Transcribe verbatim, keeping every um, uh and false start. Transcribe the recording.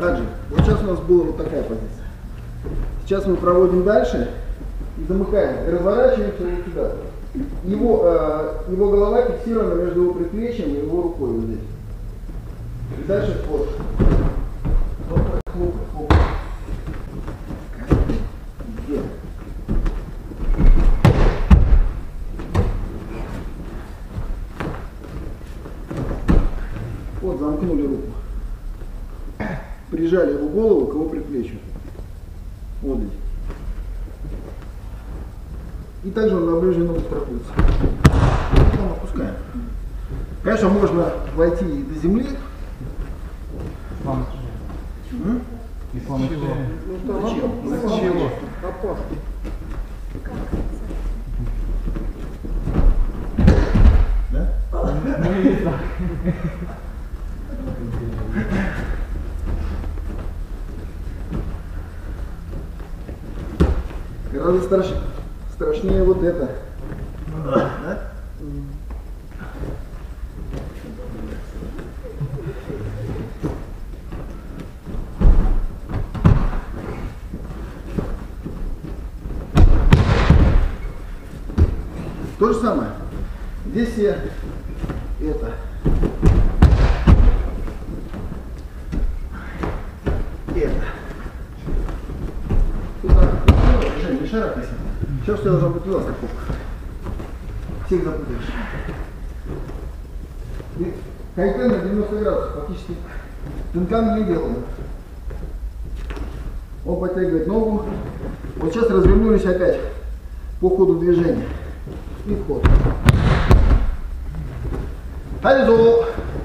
Аджи. Вот сейчас у нас была вот такая позиция. Сейчас мы проводим дальше и замыкаем. И разворачиваемся вот сюда. Его, э, его голова фиксирована между его предплечьем и его рукой вот здесь. И дальше вход. Хлопай, хлопай, хлопай. Где? Вот, замкнули руку. Прижали его голову к его предплечью. Вот здесь. И также он на ближнюю ногу страхуется. Потом опускаем. Конечно, можно войти и до земли. Ислам. М? Ислам чего? Ну, зачем? Зачем? Опасно. Да? Гораздо страш... страшнее вот это. Да? То же самое. Здесь я это. Это. Туда. Жень, не шарахайся. Сейчас все должно быть туда страховка. Всех запутаешь. И кайтен на девяносто градусов, фактически тынкан не делаем. Он подтягивает ногу. Вот сейчас развернулись опять по ходу движения. И вход. Харизо.